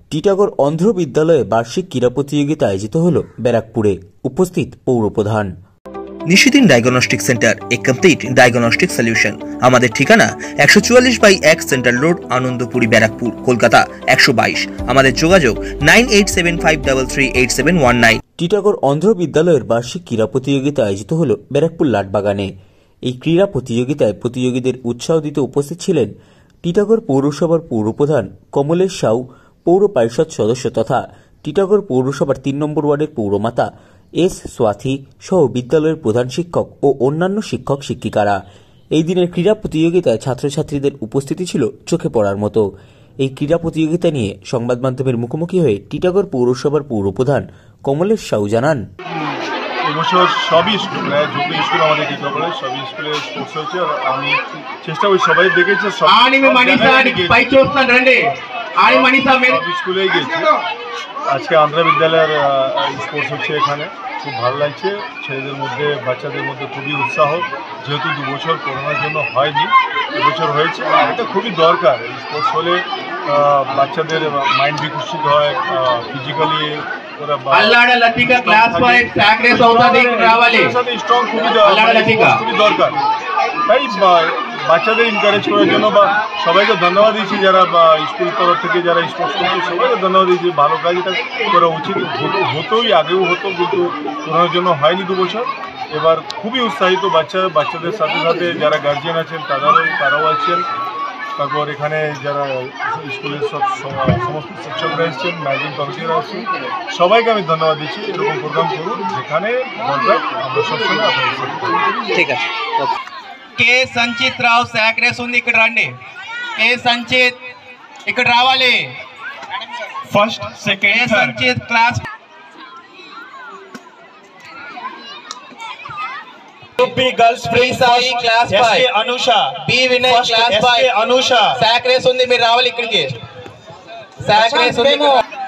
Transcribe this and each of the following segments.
টিটাগড় অন্ধ্র বিদ্যালয়ে বার্ষিক ক্রীড়া প্রতিযোগিতা আয়োজিত হল ব্যারাকপুরে। উপস্থিত পৌরপ্রধান। Nishidin diagnostic centre, a complete diagnostic solution. আমাদের ঠিকানা 144/1 সেন্ট্রাল রোড, আনন্দপুরি, ব্যারাকপুর, কলকাতা 122। আমাদের যোগাযোগ 9875338719। টিটাগড় অন্ধ্র বিদ্যালয়ের বার্ষিক ক্রীড়া প্রতিযোগিতা আয়োজিত হল ব্যারাকপুর লাটবাগানে। এই ক্রীড়া প্রতিযোগিতায় প্রতিযোগীদের উৎসাহ দিতে উপস্থিত ছিলেন টিটাগড় পৌরসভার পৌরপ্রধান কমলেশ সাউ, পৌর পরিষদ সদস্য তথা টিটাগড় পৌরসভার 3 নম্বর ওয়ার্ডের পৌরমাতা এস স্বাথী সহ বিদ্যালয়ের প্রধান শিক্ষক ও অন্যান্য শিক্ষক শিক্ষিকারা। এই দিনের ক্রীড়া প্রতিযোগিতায় ছাত্রছাত্রীদের উপস্থিতি ছিল চোখে পড়ার মতো। এই ক্রীড়া প্রতিযোগিতা নিয়ে সংবাদ মাধ্যমের মুখোমুখি হয়ে টিটাগড় পৌরসভার পৌরপ্রধান কমলেশ সাউ জানান, এবছর সবই স্কুল যত স্কুল আমাদের টিটাগড়ে সবই স্কুলে স্পোর্টস হয়েছে। আর আমি চেষ্টা করি সবাই দেখেছে সব স্কুলেই গেছি। আজকে আন্ধ্র বিদ্যালয়ের স্পোর্টস হচ্ছে, এখানে খুব ভালো লাগছে। ছেলেদের মধ্যে বাচ্চাদের মধ্যে খুবই উৎসাহ, যেহেতু 2 বছর করোনার জন্য হয়নি, এবছর হয়েছে। এটা খুবই দরকার। স্পোর্টস হলে বাচ্চাদের মাইন্ড বিকশিত হয়, ফিজিক্যালি স্ট্রং খুবই দরকার। তাই বাচ্চাদের এনকারেজ করার জন্য বা সবাইকে ধন্যবাদ দিচ্ছি, যারা স্কুল তরফ থেকে যারা স্পোর্টস করছে সবাইকে ধন্যবাদ দিচ্ছি। ভালো কাজ, এটা করা উচিত। হতোই, আগেও হতো, কিন্তু করোনার জন্য হয়নি 2 বছর। এবার খুবই উৎসাহিত বাচ্চাদের সাথে সাথে যারা গার্জিয়ান আছেন তারাও আছেন। তারপর এখানে যারা স্কুলের সমস্ত শিক্ষকরা এসেছেন, ম্যানেজিং কমিটিরা আসছেন, সবাইকে আমি ধন্যবাদ দিচ্ছি। এরকম প্রোগ্রাম করুন যেখানে দরকার আমরা সবসময় আপনাদের সাথে। ঠিক আছে। కే సంచిత్ రావు సాక్రేస్ ఉంది, ఇక్కడ రండి. కే సంచిత్ ఇక్కడ రావాలి. First second K Sanchit class B girls ప్రీ Sai class 5, Anusha B Vinay class 5, Anusha సాక్రేస్ ఉంది, మీరు రావాలి ఇక్కడికి. సాక్రేస్ ఉంది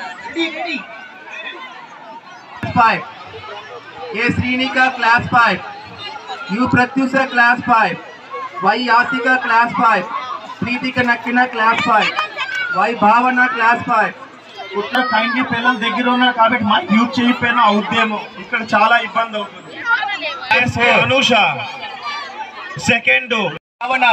5. A Srinika class 5, U Pratyusha class 5, Y Yasika class 5, Preethika Nakkina class 5, Y Bhavana class 5. ఉట్లా కైండ్లీ పిల్లల దగ్గర ఉన్నారు కాబట్టి మైక్ యూజ్ చేయకపోయినా అవుద్దేమో, ఇక్కడ చాలా ఇబ్బంది అవుతుంది. అనుష సెకండ్, భావన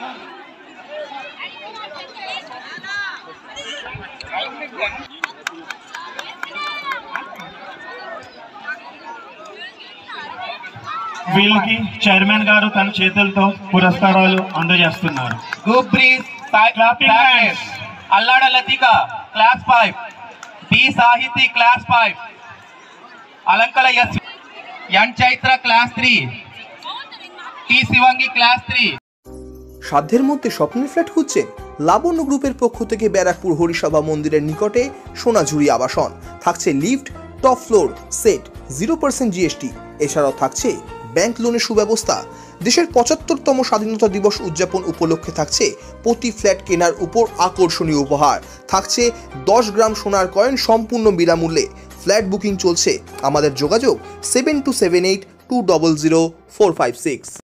వీళ్ళకి చైర్మన్ గారు తన చేతులతో పురస్కారాలు అందజేస్తున్నారు. గుబ్రీస్ Allada Latika class 5, B Sahithi class 5, Alankala N Chaitra class 3, T Shivangi class 3। সাধ্যের মধ্যে স্বপ্নের ফ্ল্যাট খুঁজছেন? লাবণ্য গ্রুপের পক্ষ থেকে ব্যারাকপুর হরিসভা মন্দিরের নিকটে সোনাঝুরি আবাসন। থাকছে lift, top floor set, 0% GST. এছাড়াও থাকছে ব্যাংক লোনের সুব্যবস্থা। দেশের 75তম স্বাধীনতা দিবস উদযাপন উপলক্ষে থাকছে প্রতি ফ্ল্যাট কেনার উপর আকর্ষণীয় উপহার। থাকছে 10 গ্রাম সোনার কয়েন সম্পূর্ণ বিনামূল্যে। ফ্ল্যাট বুকিং চলছে। আমাদের যোগাযোগ 7278200456।